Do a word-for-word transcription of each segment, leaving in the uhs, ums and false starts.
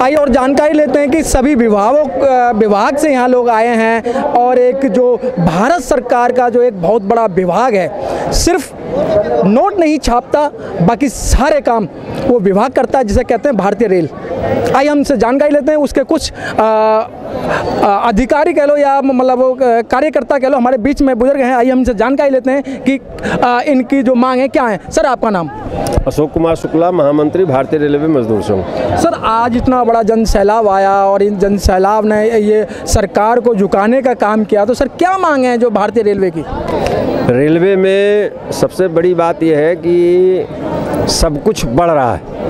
आइए और जानकारी लेते हैं कि सभी विभागों विभाग से यहाँ लोग आए हैं और एक जो भारत सरकार का जो एक बहुत बड़ा विभाग है, सिर्फ नोट नहीं छापता, बाकी सारे काम वो विभाग करता है, जिसे कहते हैं भारतीय रेल। आइए हमसे जानकारी लेते हैं, उसके कुछ आ, आ, अधिकारी कह लो या मतलब कार्यकर्ता कह लो हमारे बीच में बुजुर्ग हैं। आइए हमसे जानकारी लेते हैं कि आ, इनकी जो मांग है क्या है। सर आपका नाम? अशोक कुमार शुक्ला, महामंत्री भारतीय रेलवे मजदूर संघ। सर आज इतना बड़ा जन सैलाब आया और इन जन सैलाब ने ये सरकार को झुकाने का काम किया, तो सर क्या मांग है जो भारतीय रेलवे की? रेलवे में सबसे बड़ी बात यह है कि सब कुछ बढ़ रहा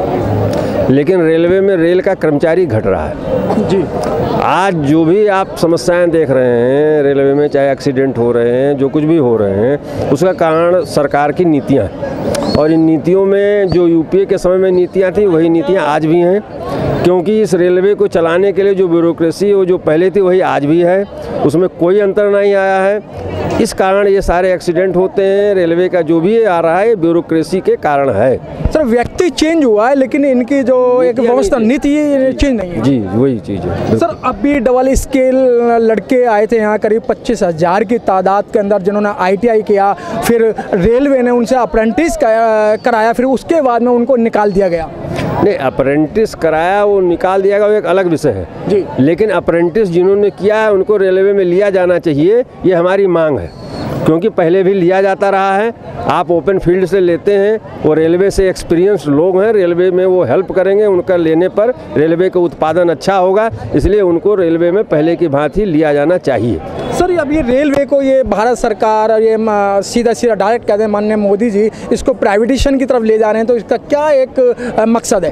है, लेकिन रेलवे में रेल का कर्मचारी घट रहा है जी। आज जो भी आप समस्याएं देख रहे हैं रेलवे में, चाहे एक्सीडेंट हो रहे हैं, जो कुछ भी हो रहे हैं, उसका कारण सरकार की नीतियां हैं। और इन नीतियों में जो यूपीए के समय में नीतियां थी वही नीतियां आज भी हैं, क्योंकि इस रेलवे को चलाने के लिए जो ब्यूरोक्रेसी वो जो पहले थी वही आज भी है, उसमें कोई अंतर नहीं आया है। इस कारण ये सारे एक्सीडेंट होते हैं। रेलवे का जो भी आ रहा है ब्यूरोक्रेसी के कारण है। सर व्यक्ति चेंज हुआ है, लेकिन इनकी जो एक व्यवस्था नीति चेंज नहीं है। जी वही चीज़ है सर। अभी डबल स्केल लड़के आए थे यहाँ करीब पच्चीस हज़ार की तादाद के अंदर, जिन्होंने आईटीआई किया, फिर रेलवे ने उनसे अप्रेंटिस कराया, फिर उसके बाद में उनको निकाल दिया गया। नहीं, अप्रेंटिस कराया वो निकाल दिया गया, वो एक अलग विषय है जी। लेकिन अप्रेंटिस जिन्होंने किया है उनको रेलवे में लिया जाना चाहिए, ये हमारी मांग है, क्योंकि पहले भी लिया जाता रहा है। आप ओपन फील्ड से लेते हैं, वो रेलवे से एक्सपीरियंस लोग हैं, रेलवे में वो हेल्प करेंगे, उनका लेने पर रेलवे का उत्पादन अच्छा होगा, इसलिए उनको रेलवे में पहले की भांति लिया जाना चाहिए। सर अब ये रेलवे को ये भारत सरकार और ये सीधा सीधा डायरेक्ट कहते हैं माननीय मोदी जी इसको प्राइवेटाइजेशन की तरफ ले जा रहे हैं, तो इसका क्या एक मकसद है?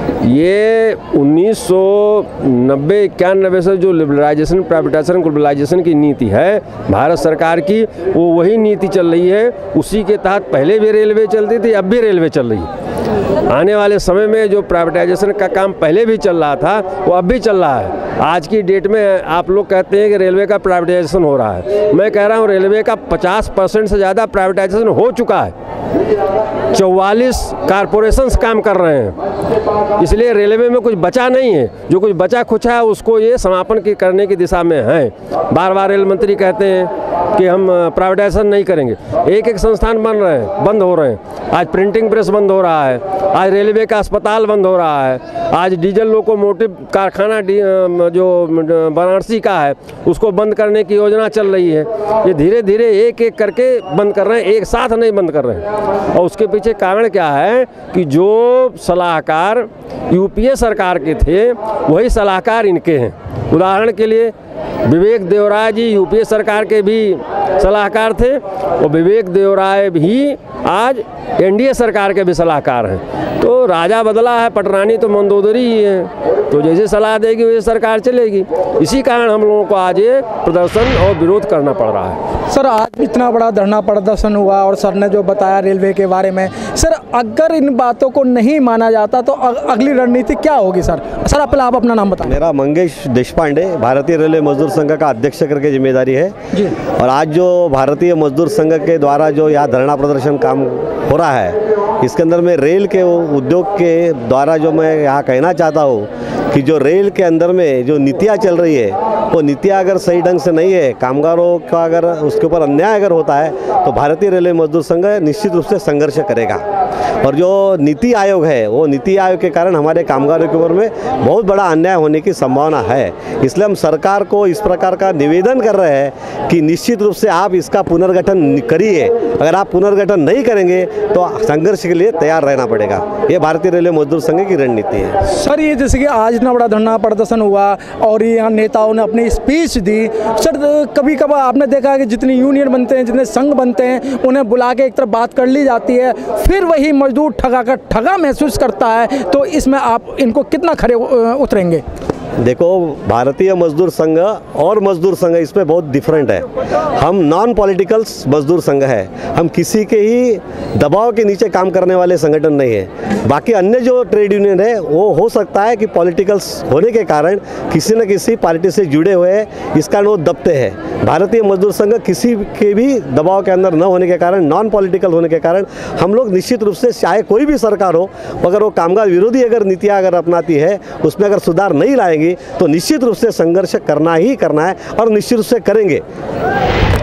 ये उन्नीस सौ नब्बे इक्यानवे से जो लिबरलाइजेशन, प्राइवेटाइजेशन, ग्लोबलाइजेशन की नीति है भारत सरकार की, वो वही नीति चल रही है। उसी के तहत पहले भी रेलवे चलती थी, अब भी रेलवे चल रही है। आने वाले समय में जो प्राइवेटाइजेशन का काम पहले भी चल रहा था वो अब भी चल रहा है। आज की डेट में आप लोग कहते हैं कि रेलवे का प्राइवेटाइजेशन हो रहा है, मैं कह रहा हूँ रेलवे का पचास परसेंट से ज़्यादा प्राइवेटाइजेशन हो चुका है। चौवालीस कारपोरेशंस काम कर रहे हैं, इसलिए रेलवे में कुछ बचा नहीं है। जो कुछ बचा खुचा है उसको ये समापन की करने की दिशा में है। बार बार रेल मंत्री कहते हैं कि हम प्राइवेटाइजेशन नहीं करेंगे। एक एक संस्थान बन रहे हैं, बंद हो रहे हैं। आज प्रिंटिंग प्रेस बंद हो रहा है, आज रेलवे का अस्पताल बंद हो रहा है, आज डीजल लोकोमोटिव कारखाना जो वाराणसी का है उसको बंद करने की योजना चल रही है। ये धीरे धीरे एक एक करके बंद कर रहे हैं, एक साथ नहीं बंद कर रहे हैं। और उसके पीछे कारण क्या है कि जो सलाहकार यूपीए सरकार के थे वही सलाहकार इनके हैं। उदाहरण के लिए विवेक देवराय जी यूपीए सरकार के भी सलाहकार थे, और विवेक देवराय भी आज एनडीए सरकार के भी सलाहकार हैं। तो राजा बदला है, पटरानी तो मंदोदरी ही है, तो जैसे सलाह देगी वैसे सरकार चलेगी। इसी कारण हम लोगों को आज ये प्रदर्शन और विरोध करना पड़ रहा है। सर आज इतना बड़ा धरना प्रदर्शन हुआ और सर ने जो बताया रेलवे के बारे में, सर अगर इन बातों को नहीं माना जाता तो अगली रणनीति क्या होगी? सर सर पहले आप अपना नाम बताएं। मेरा मंगेश देशपांडे, भारतीय रेलवे मजदूर संघ का अध्यक्ष करके जिम्मेदारी है जी। और आज जो भारतीय मजदूर संघ के द्वारा जो यहाँ धरना प्रदर्शन काम हो रहा है, इसके अंदर में रेल के उद्योग के द्वारा जो मैं यहाँ कहना चाहता हूँ कि जो रेल के अंदर में जो नीतियाँ चल रही है वो नीतियाँ अगर सही ढंग से नहीं है, कामगारों का अगर उसके ऊपर अन्याय अगर होता है तो भारतीय रेलवे मजदूर संघ निश्चित रूप से संघर्ष करेगा। और जो नीति आयोग है वो नीति आयोग के कारण हमारे कामगारों के ऊपर में बहुत बड़ा अन्याय होने की संभावना है। इसलिए हम सरकार को इस प्रकार का निवेदन कर रहे हैं कि निश्चित रूप से आप इसका पुनर्गठन करिए। अगर आप पुनर्गठन नहीं करेंगे तो संघर्ष के लिए तैयार रहना पड़ेगा। ये भारतीय रेलवे मजदूर संघ की रणनीति है। सर ये जैसे कि आज इतना बड़ा धरना प्रदर्शन हुआ और यहाँ नेताओं ने अपनी स्पीच दी, सर कभी कभार आपने देखा है कि जितनी यूनियन बनते हैं, जितने संघ बनते हैं, उन्हें बुला के एक तरफ बात कर ली जाती है, फिर वही मजदूर ठगा कर ठगा महसूस करता है, तो इसमें आप इनको कितना खरे उतरेंगे? देखो, भारतीय मजदूर संघ और मजदूर संघ इसमें बहुत डिफरेंट है। हम नॉन पॉलिटिकल्स मजदूर संघ है, हम किसी के ही दबाव के नीचे काम करने वाले संगठन नहीं है। बाकी अन्य जो ट्रेड यूनियन है वो हो सकता है कि पॉलिटिकल्स होने के कारण किसी न किसी पार्टी से जुड़े हुए इस कारण वो दबते हैं। भारतीय मजदूर संघ किसी के भी दबाव के अंदर न होने के कारण, नॉन पॉलिटिकल होने के कारण हम लोग निश्चित रूप से चाहे कोई भी सरकार हो, अगर वो कामगार विरोधी अगर नीतियाँ अगर अपनाती है, उसमें अगर सुधार नहीं लाएंगी तो निश्चित रूप से संघर्ष करना ही करना है और निश्चित रूप से करेंगे।